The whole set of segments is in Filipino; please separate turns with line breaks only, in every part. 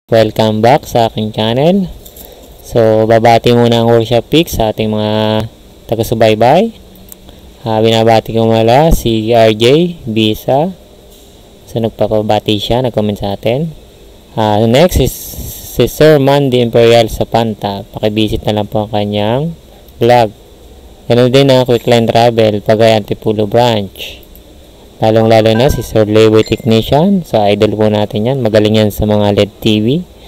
Welcome back sa aking channel. So, babati muna ang workshop pick sa ating mga taga-subaybay. Binabati ko mula si RJ Bisa. So, nagpapabati siya, nag-comment sa atin. Next is si Sir Mandy Imperial sa Panta. Pakivisit na lang po ang kanyang vlog. Ganun din ang Quickline Travel, Pagay Antipulo Branch. Lalong-lalo na si Sir Leeway Technician. So, idol po natin yan. Magaling yan sa mga LED TV.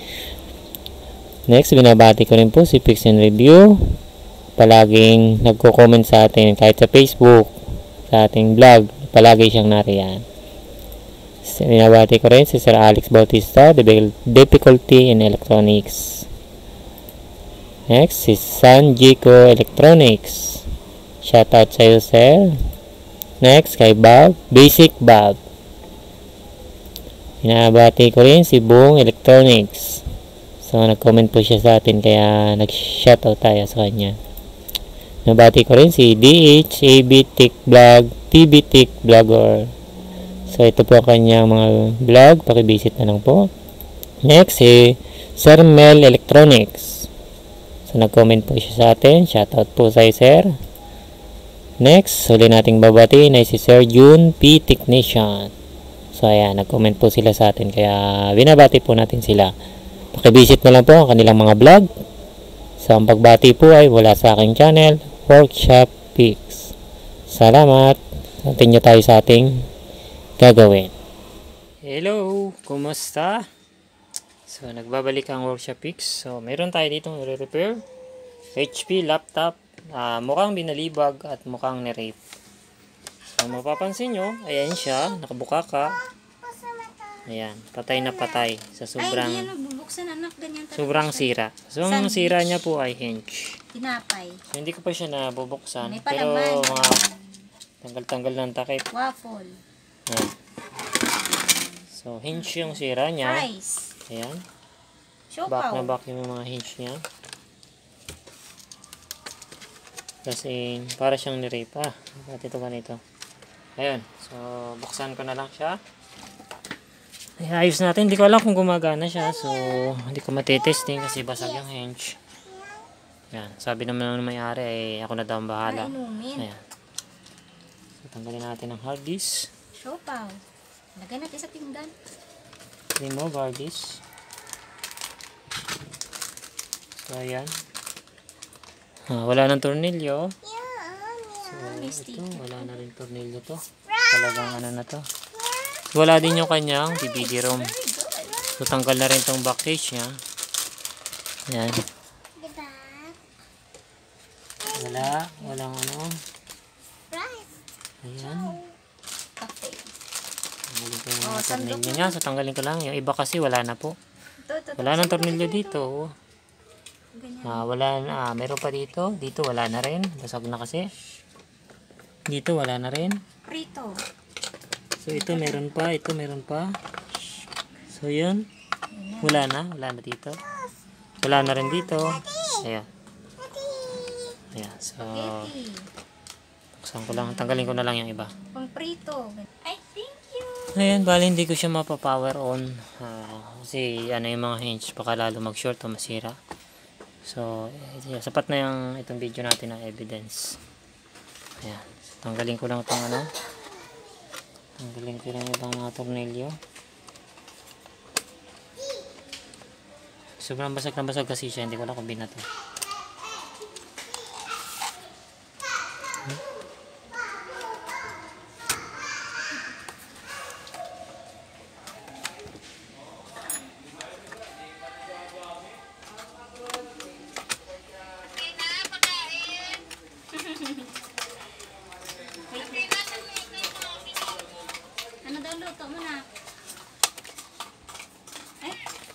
Next, binabati ko rin po si Pix and Review. Palaging nagko-comment sa atin kahit sa Facebook, sa ating vlog. Palagi siyang nariyan. Binabati ko rin si Sir Alex Bautista, Difficulty in Electronics. Next, si Sanjico Electronics. Shoutout sa iyo, sir. Next, kay Bob, Basic Bob. Binabati ko rin si Boong Electronics. So, nag-comment po siya sa atin, kaya nag-shoutout tayo sa kanya. Nabati ko rin si DH, AB Tech Vlog, TV Tech Vlogger. So, ito po kanyang mga vlog. Pakivisit na lang po. Next, si Sir Mel Electronics. So, nag-comment po siya sa atin. Shoutout po sa sir. Next, huli nating babatiin ay si Sir June P. Technician. So, ayan, nag-comment po sila sa atin. Kaya, binabati po natin sila. Pakivisit na lang po ang kanilang mga vlog. So, ang pagbati po ay wala sa aking channel, Workshop Picks. Salamat. Continue tayo sa ating gagawin. Hello, kumusta? So, nagbabalik ang Workshop Picks. So, meron tayo ditong i-repair. HP laptop. Mukhang binalibag at mukhang nirape. So, mapapansin nyo, ayan siya, nakabuka ka. Ayan, patay na patay sa sobrang sira. So, ang sira niya po ay hinge.
Tinapay.
So, hindi ko pa siya nabubuksan. Pero mga tanggal-tanggal ng takip.
Waffle.
Ayan. So, hinge yung sira niya.
Rice.
Ayan.
Siopaw.
Back na back yung mga hinge niya. Kasi para siyang nirape. Bakit ito ganito? Ayun. So, buksan ko na lang siya. Ay, ayos natin. Hindi ko alam kung gumagana siya. So, hindi ko matitesting kasi basag yung hinge. Ayan. Sabi naman ng may-ari ay ako na daw ang bahala. Ayan. So, tanggalin natin ang hard disk.
Siopaw. Lagay natin sa pinggan.
Remove hard disk. So, ayan. Wala nang tornilyo. So, ito, wala na rin tornilyo to. Talagang ano na to. So, wala din yung kanyang DVD ROM. So, tanggal na rin tong back case niya. Ayan. Walang ano. Ayan. Tanggalin ko yung mga tornilyo niya. So, tanggalin ko lang. Yung iba kasi wala na po. Wala nang tornilyo dito. Meron pa dito. Dito wala na rin. Basag na kasi. Dito wala na rin.
Prito.
So ito meron pa. Ito meron pa. So yun. Wala na dito. Wala na rin dito. Ayan. Ayan. So buksan ko lang. Tanggalin ko na lang yung iba.
Pang prito. Ay, thank you.
Ayan. Bali hindi ko siya mapapower on. Kasi ano yung mga hinge. Baka lalo mag short o masira. So, sapat na yung itong video natin na evidence. Ayan. So, tanggalin ko lang itong ano. Tanggalin ko lang ibang mga tornilyo. Sobrang basag na basag kasi siya. Hindi ko lang kung binato.
Ano daw luto mo na? Eh?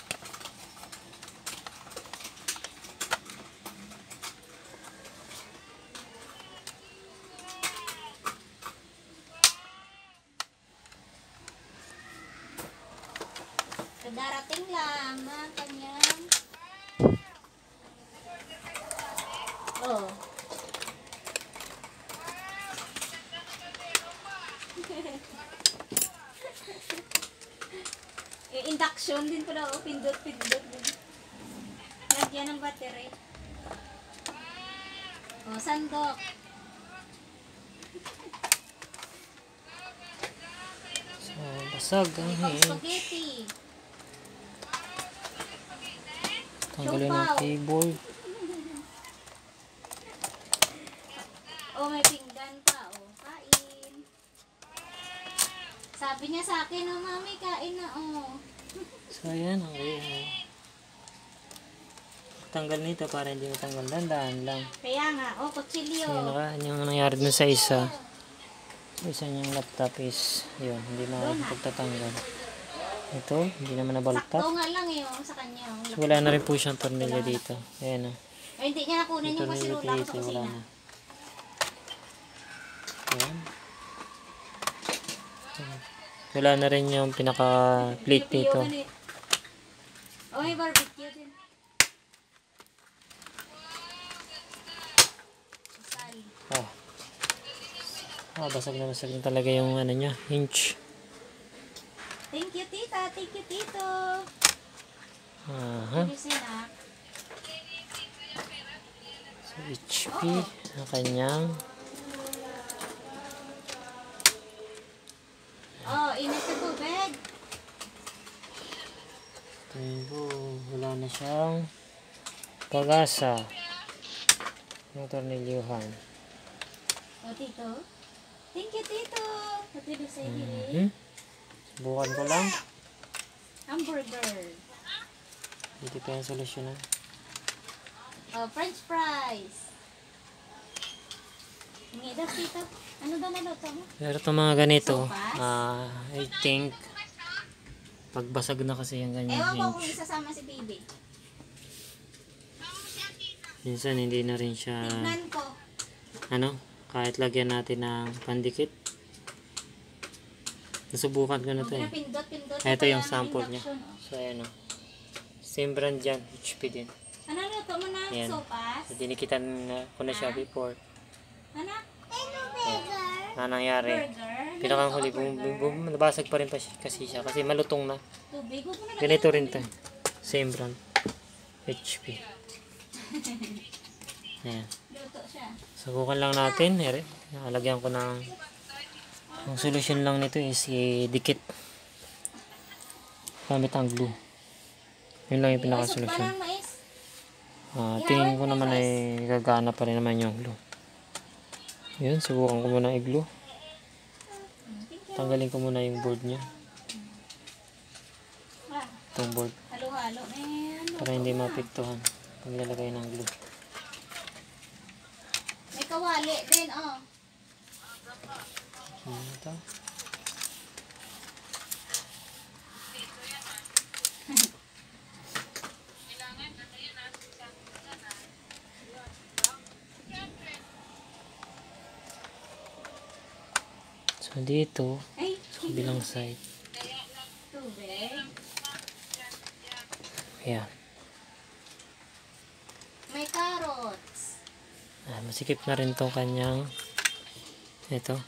Darating lang ang kanyang Induction din pala o pindot. Pindot. Lagyan ng battery. O, sandok.
So, basag ang hinge.
Spaghetti.
Tanggalin ang keyboard.
O, may pinggan pa. O, kain. Sabi niya sa akin, oh, mami, kain na, oh.
So, ayan. Okay. Tanggal nito para hindi matanggal. Dandaan lang.
Kaya nga, oh, kutsilyo.
So, yung nangyari dun sa isa. Sa isa niyang laptop is, yun, hindi na pagtatanggal. Ito, hindi naman nabaltat.
Sakto nga lang, eh, oh, sa kanya. Oh.
So, wala na rin po siyang tornilyo dito. Ayan, oh.
Ay, hindi niya nakunin yung
Tornilyo
kasilula ko sa
dito, wala
kusina.
na. Ayan. Wala na rin yung pinaka-plate dito.
Oh, may barbecue din.
Basag na talaga yung ano niya, hinge.
Thank you, tita. Thank you, tito.
Aha.
Sinak.
So, HP, ang kanyang.
Oh, init na tubig.
Tinggo, wala na siyang pag-asa. Yung tornilyuhan.
Oh, tito. Thank you, tito. Pati doon sa hindi.
Subukan ko lang.
Hamburger.
Hindi pa yung solusyon na.
Oh, french fries. Hingi daw, tito. Ano daw naluto mo?
Pero itong mga ganito,
Sopas?
I think, pagbasag na kasi yung ganyan
Ewan ko kung
hinge.
isasama si baby.
Minsan hindi na rin siya,
Tignan ko.
kahit lagyan natin ng pandikit. Nasubukan ko na ito eh.
Pindot.
Ito yung sample niya. So ayan o. Same brand dyan, HP din.
Ano luto mo na?
Ayan.
Sopas?
So, dinikitan ko na siya before.
Ano? Burger?
Ano nangyari?
Burger?
Pinakang huli, nabasag pa rin kasi siya kasi malutong na.
Tubig? Huwag mo na
Ganito rin to. Same brand. HP. Ayan.
luto siya.
Subukan lang natin. Lagyan ko ng ang solution lang nito is dikit. Gamit ang glue. Yun lang yung pinaka-solusyon.
Parang mais.
Tingin ko naman ay gagana pa rin naman yung glue. Yun, subukan ko muna i-glue. Tanggalin ko muna yung board niya. Itong board.
Halo-halo.
Para hindi mapiktuhan pag nilagay ng glue.
May kawali din, oh.
Ito. So dito,
Ay,
sa kabilang side.
tubig.
Ayan.
May carrots.
Masikip na rin tong kanyang ito.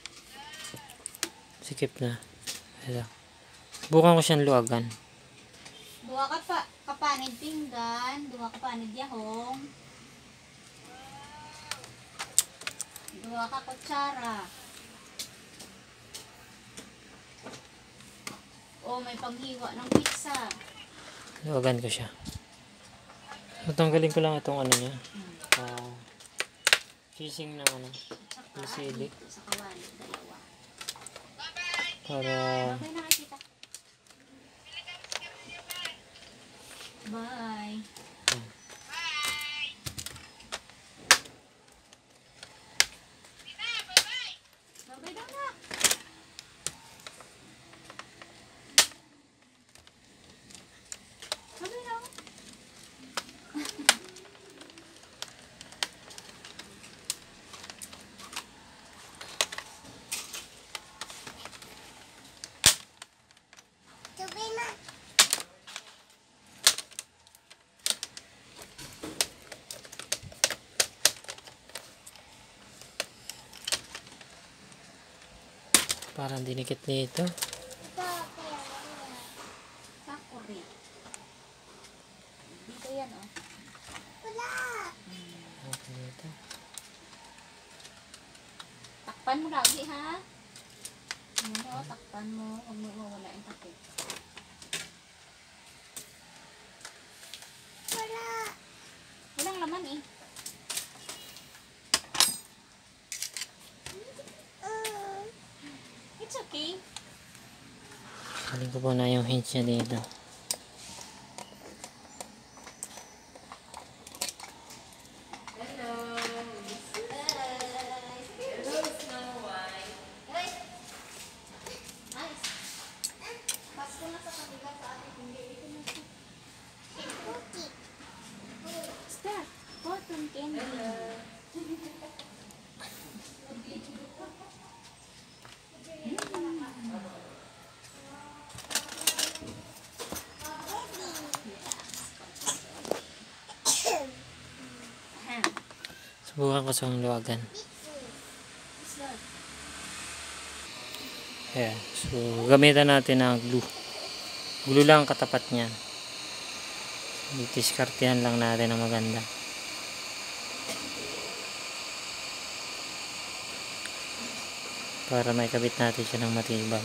Sikip na. Ito. Bukan ko siyang luwagan.
Dua ka pa kapanid pinggan, dua kapanid yahong. Dua ka kutsara. Oh, may panghiwa ng pizza.
Luwagan ko siya. So, tanggalin ko lang itong ano niya. Casing ng LCD.
Sa kawali, dalawa.
Para
Okay, nakikita. Bye. Bye daw na. Bye daw.
parang dinikit nito.
Sakuri. Ito yan, oh.
Okay, dito.
Takpan mo lagi, ha? Ano, takpan mo. Huwag mo mawala yung takip. Walang laman, eh. It's okay.
Saling ko po na yung hinge niya dito.
Stop. Cotton candy.
Subukan ko sa luwagan. Ayan. So, gamitan natin ng glue. Glue lang ang katapat niya. Ditiskartehan lang natin ang maganda. Para may kabit natin siya ng matibay.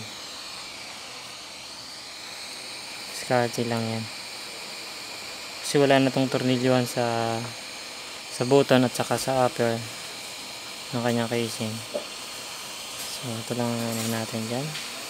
Diskarte lang yan. Kasi wala na tong tornilyohan sa button at saka sa upper ng kanyang casing. So, ito lang ang natin dyan.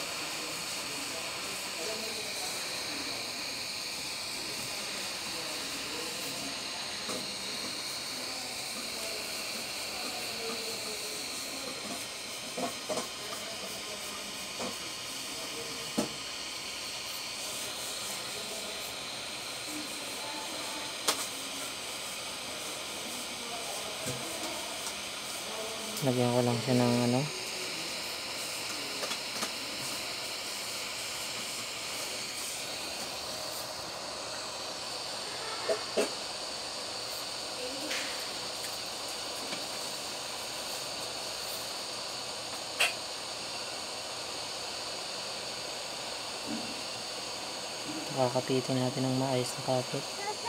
Lagyan ko lang siya ng ano. Kakapitin natin ng maayos na kapit.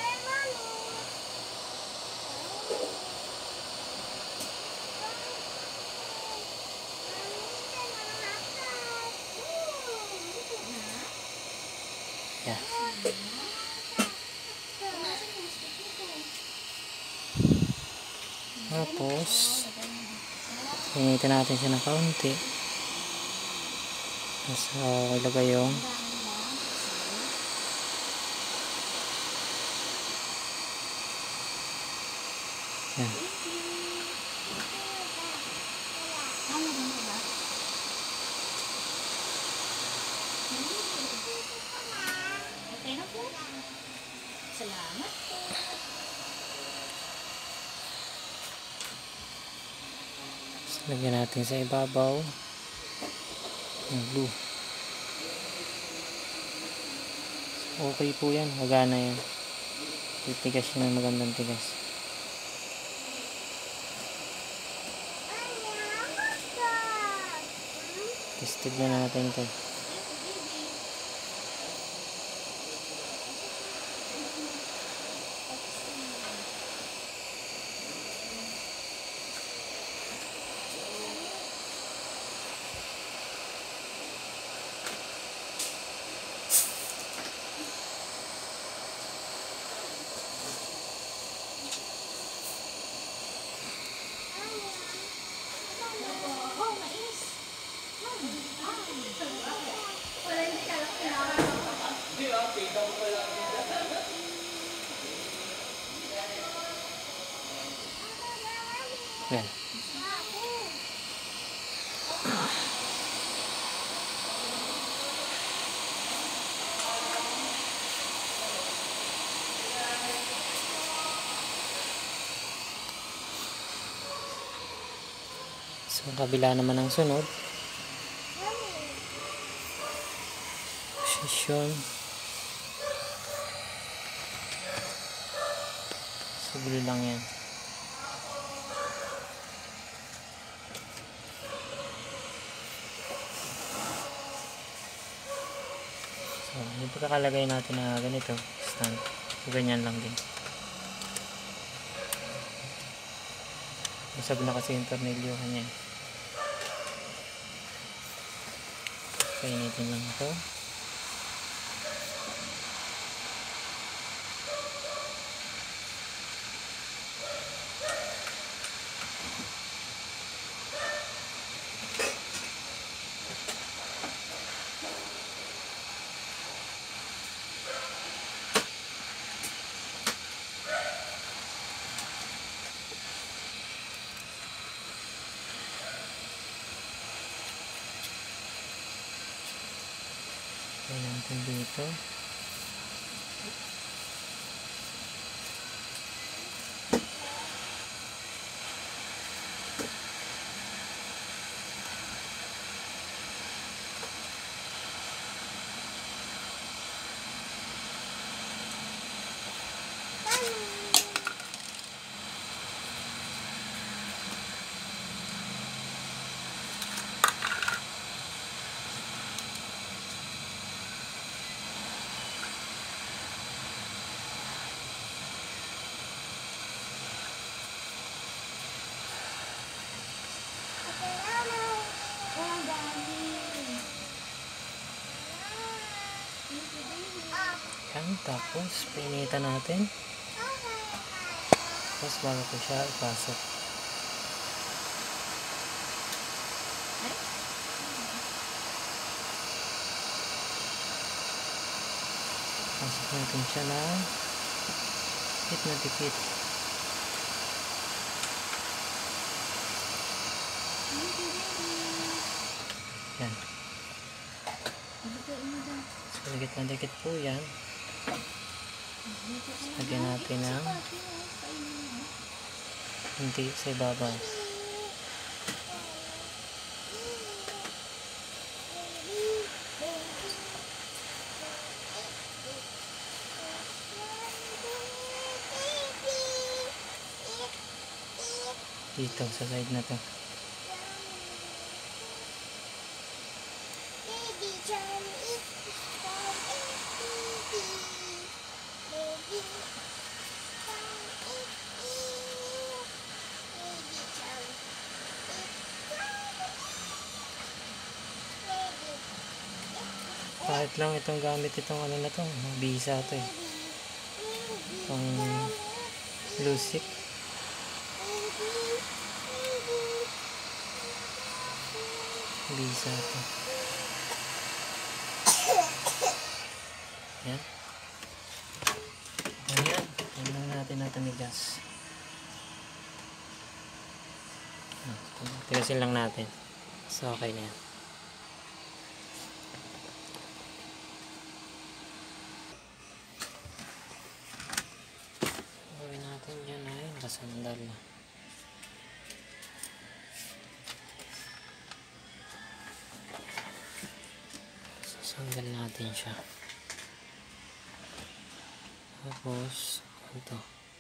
Yeah. Tapos initin natin siya ng kaunti. Tapos ilagay yung yan.
Okay na po. Salamat po.
Lagyan natin sa ibabaw ng glue. Okay po yan, magana yan. Titigas yun ng magandang tigas. Tested na natin ito.
Oh, mais.
Yan. So, kabila naman ang sunod. Position. Siguro lang yan. So, yung pagkakalagay natin na ganito, stand. So, ganyan lang din. Masab na kasi yung tornilyo kanya. Painitin lang ito. Lagyan natin dito. Yan, tapos painitan natin. Tapos bago ko siya ipasok. Pasok natin siya na dikit na dikit. Yan. So, dikit na dikit po yan. Lagyan natin ng hindi sa ibabaw. Dito sa side na to. Kahit lang itong gamit itong ano na to, bisa to eh. Itong lusik. Bisa to. Yan. Ayan. Ayan lang natin natamigas. Tigasin lang natin. So okay na yan. Gawin natin yan ay nakasandal na. Sasanggal natin siya. Tapos ito.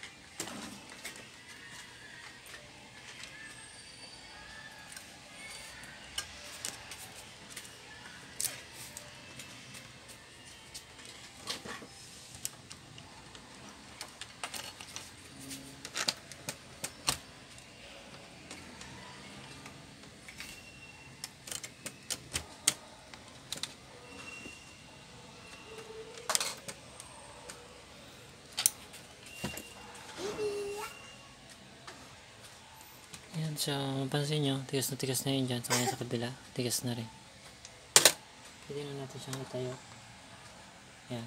Yan, so mapansin nyo, tigas na yun dyan. Sa kabila, tigas na rin. Pwede na natin siyang itayo. Yan.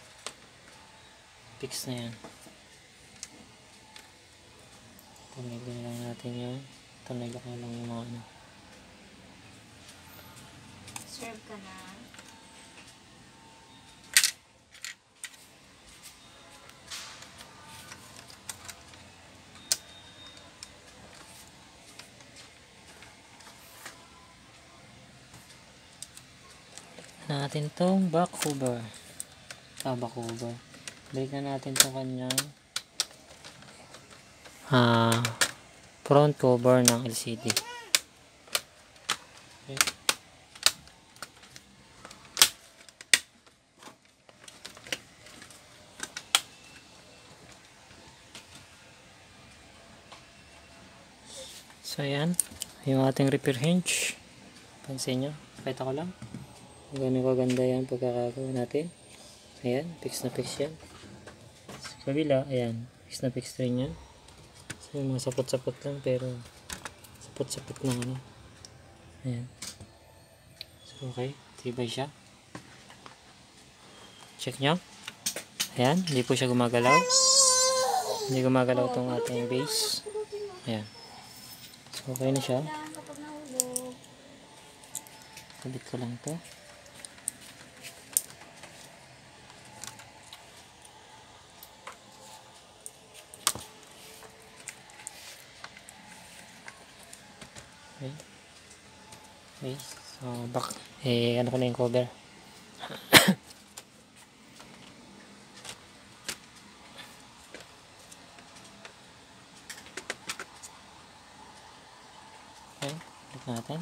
Fix na yan. Tumigil lang natin yun. Tumigil lang yung mga ano.
Serve ka na.
Natin tong back cover. Back cover. Balik na natin tong kanyang front cover ng LCD. Okay. So, ayan. Yung ating repair hinge. Pansin nyo. Pakita ko lang. Gano'n kaganda yan pagkakagawa natin. Ayan. Fix na fix yan. Sa kabila, ayan. Fix na fix rin yan. So, yung mga sapot-sapot lang. Pero, sapot-sapot lang ano. Ayan. So, okay. Tibay siya. Check nyo. Ayan. Hindi po siya gumagalaw. Hindi gumagalaw itong ating base. Ayan. So, okay na siya.
Kapag nahulog.
Kabit ko lang to. Okay. Okay. So, ano ko na yung cover. Okay. Balik natin.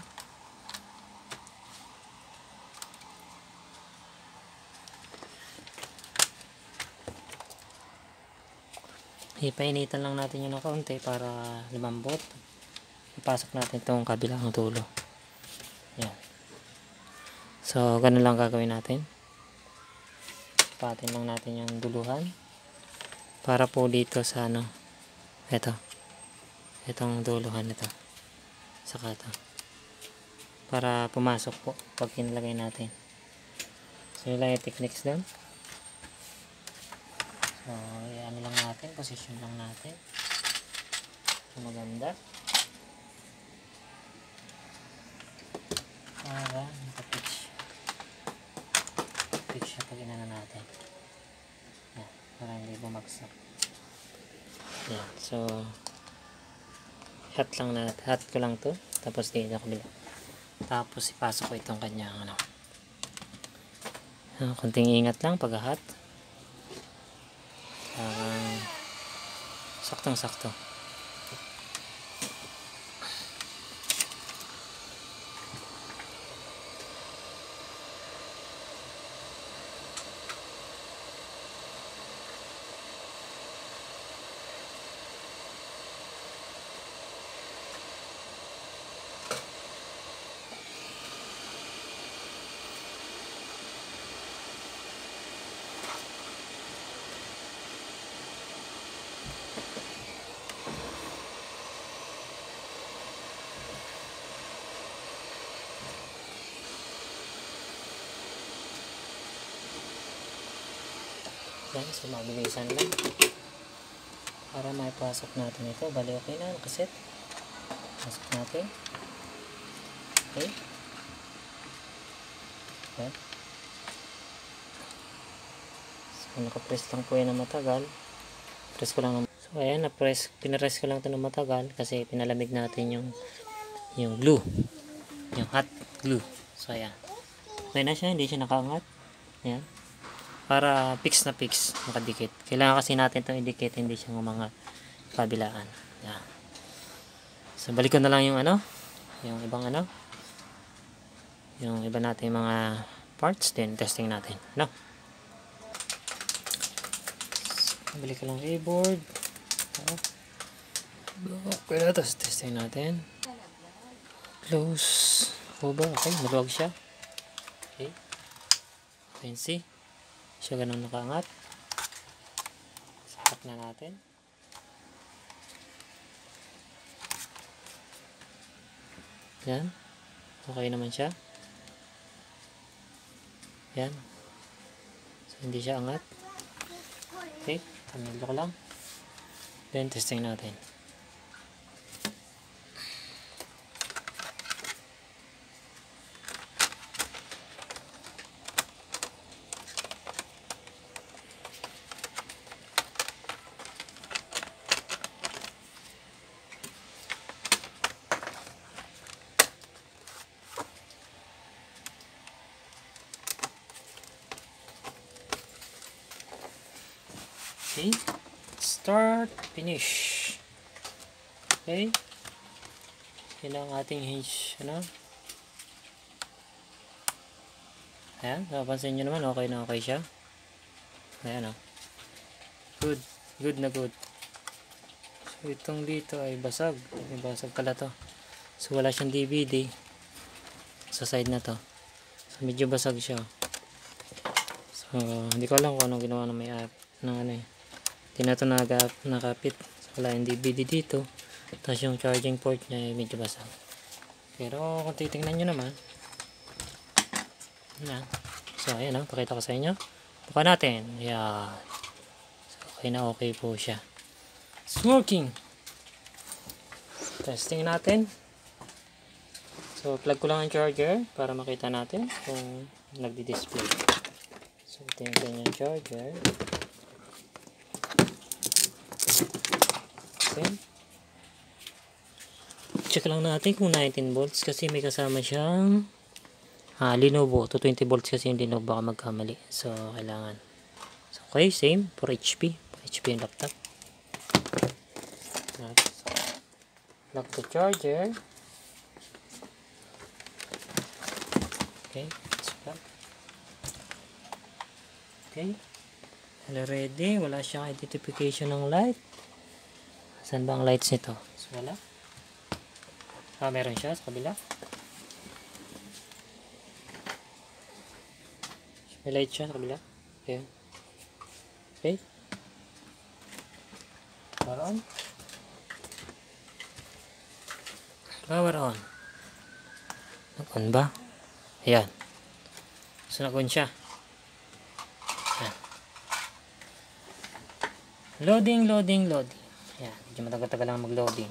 Ipainitan lang natin yun ng kaunti para lumambot. Ipasok natin itong kabilang dulo. Yan. So, ganun lang gagawin natin. Patin lang natin yung duluhan. Para po dito sa ano. Ito. Itong duluhan ito. Saka ito. Para pumasok po pag kinalagay natin. So, yun lang yung techniques doon. So, ano lang natin. Position lang natin. So, maganda. Para nakapitch. Pitch siya pag inano natin. Yan. Para hindi bumagsak. Yan. So, hat lang natin. Hat ko lang to. Tapos dito na kabila. Tapos ipasok ko itong kanyang ano. Konting ingat lang pag hat. Saktong sakto. Yan, so mabilisan lang para maipasok natin ito. Bali okay na, nakaset. Pasok natin. Okay. Yan. So nakapress lang po yan na matagal. Press ko lang ng... So ayan, pinapress ko lang ito ng matagal kasi pinalamig natin yung glue. Yung hot glue. So ayan. Okay na siya, hindi siya nakaangat. Ayan. Para fix na fix, nakadikit. Kailangan kasi natin itong idikit, hindi siya mga kabilaan. Yan. So, balik ko na lang yung ano, yung ibang ano, yung iba natin mga parts, then testing natin. No? So, balik ko lang keyboard. Okay na, tapos testing natin. Close. Over. Okay, maluwag siya. Okay. You can see. Siya ganun nakaangat. Sakap na natin. Yan. Okay naman siya. Yan. So, hindi siya angat. Okay. Tamil ko lang. Then, testing natin. Okay, start, finish. Okay, yun ang ating hinge, ano. Ayan, napansin nyo naman, okay na okay siya. Ayan, oh. Good, good na good. So, itong dito ay basag. May basag pala to. So wala siyang DVD sa side na to. So medyo basag siya. So hindi ko alam kung anong ginawa ng may app na ano eh. Hindi na ito nakapit. So wala yung DVD dito. Tapos yung charging port niya ay medyo basag. Pero kung titingnan nyo naman, yan. So ayan, pakita ko sa inyo. Buka natin. Yan. So okay po siya. It's working. Testing natin. So plug ko lang ang charger para makita natin kung nagdi-display. So ito yung kanyang charger. Okay. Check lang natin kung 19 volts kasi may kasama siyang Lenovo. 220 volts kasi yung Lenovo, baka magkamali. So kailangan. So, okay, same for HP. For HP yung laptop. Lock the charger. Okay, let's plug. Okay. Ready. Wala siyang identification ng light. Saan ba ang lights nito? So, wala. Meron siya sa kabila. May light siya sa kabila. Okay. Okay. Power on. Power on. Nag-on ba? Ayan. So, nag-on siya. Ayan. Loading. Ayan. Medyo matagal-tagal lang mag-loading.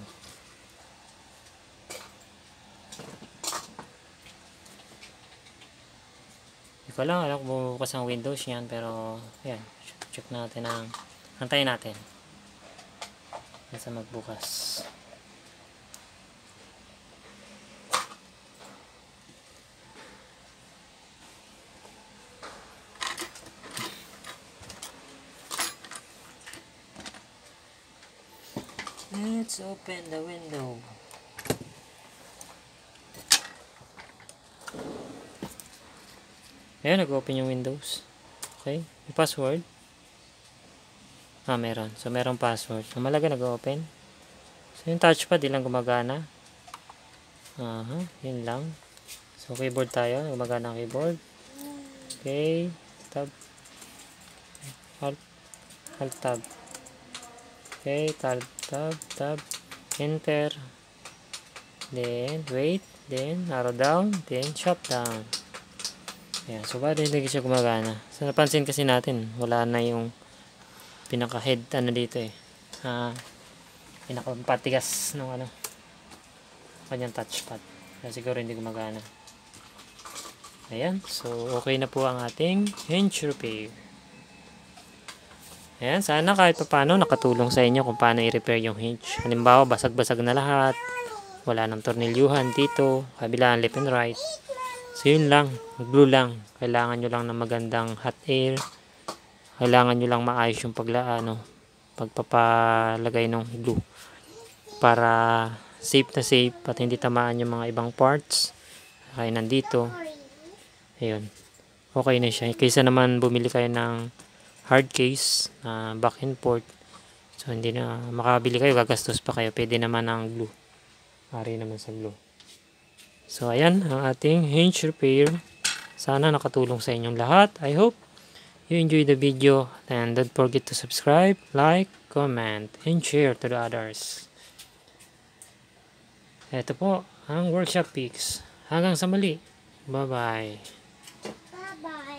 Hindi ko lang alam kung bumubukas ang Windows niyan. Pero, ayan. Check natin ang... Antayin natin. Nasa magbukas. Let's open the window. Ayan, nag-open yung Windows. Okay, yung password. Meron. So, merong password. Ang malaga nag-open. So, yung touchpad, di lang gumagana. Yun lang. So, keyboard tayo. Gumagana ang keyboard. Okay, tab. Alt tab. Okay, tab, enter, then wait, then arrow down, then shut down. Ayan, so bakit hindi siya gumagana? So napansin kasi natin, wala na yung pinaka head dito eh. Pinaka patigas ng kanyang touchpad. Kaya siguro hindi gumagana. Ayan, so okay na po ang ating hinge repair. Ayan, sana kahit paano nakatulong sa inyo kung paano i-repair yung hinge. Halimbawa, basag-basag na lahat. Wala nang tornilyuhan dito. Kabilaan left and right. So, yun lang. Glue lang. Kailangan nyo lang ng magandang hot air. Kailangan nyo lang maayos yung pagpapalagay ng glue. Para safe na safe at hindi tamaan yung mga ibang parts. Kaya nandito. Ayun. Okay na siya. Kaysa naman bumili kayo ng hard case, back and port. So, hindi na makabili kayo, gagastos pa kayo. Pwede naman ang glue. Mari naman sa glue. So, ayan, ang ating hinge repair. Sana nakatulong sa inyong lahat. I hope you enjoy the video. And don't forget to subscribe, like, comment, and share to the others. Ito po, ang Workshop Pics. Hanggang sa muli. Bye-bye.
Bye-bye.